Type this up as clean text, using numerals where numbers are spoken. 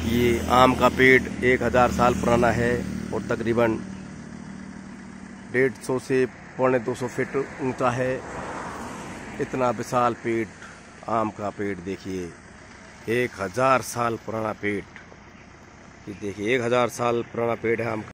ये आम का पेड़ 1000 साल पुराना है और तकरीबन 150 से 250 फीट ऊंचा है। इतना विशाल पेड़, आम का पेड़ देखिए, 1000 साल पुराना पेड़। ये देखिए 1000 साल पुराना पेड़ है आम का।